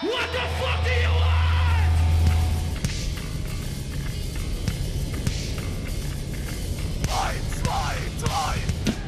What the fuck do you want? Time.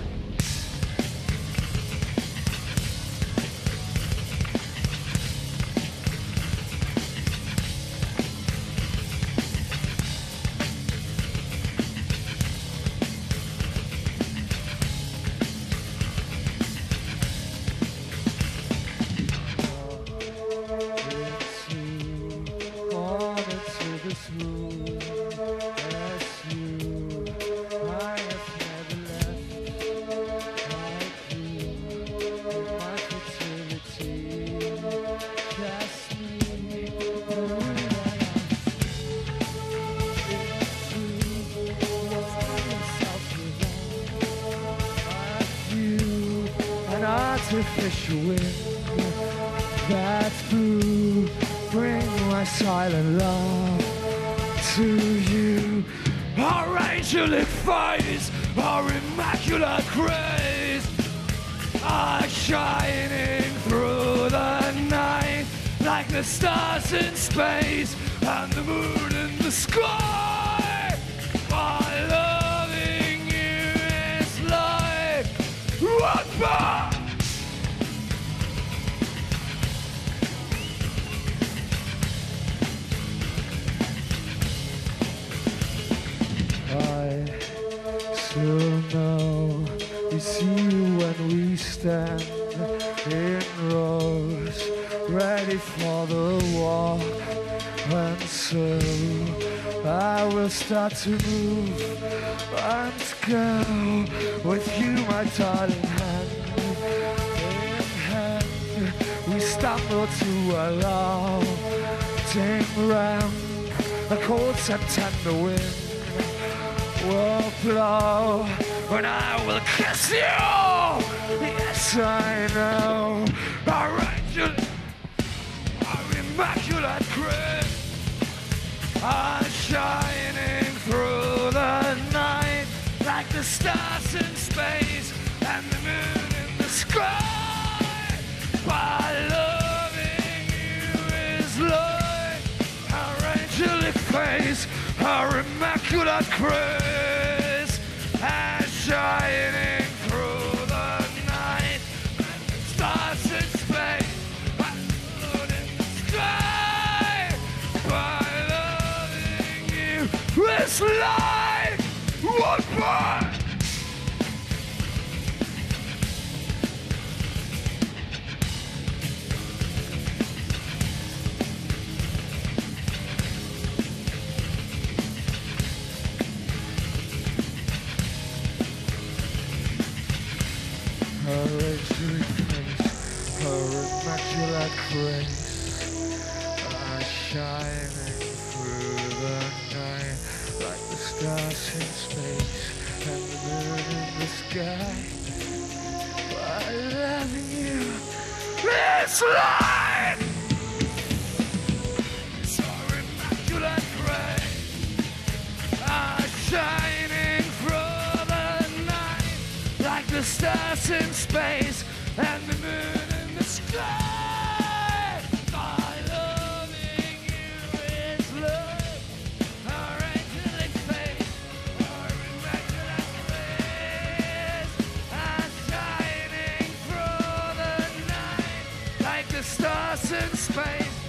Artificial wind that's blue, bring my silent love to you. Our angelic face, our immaculate grace, are shining through the night like the stars in space and the moon in the sky. My loving you is like what more? I still know we see you when we stand in rows, ready for the walk, and so I will start to move and go with you, my darling, hand in hand. We stumble to a long ramp, a cold September wind will blow when I will kiss you. Yes, I know. Our angel, our immaculate grace are shining through the night like the stars in space and the moon in the sky. My loving you is like our angelic face, our immaculate grace, and shining through the night, and the stars in space, and the moon in the sky. By loving you, it's like one more. Her angelic face, her immaculate grace are shining through the night like the stars in space and the moon in the sky. I love you, it's like her immaculate grace are shining through the night like the stars in space and the moon in the sky. My loving you is love, our angelic face, our immaculate grace, are shining through the night like the stars in space.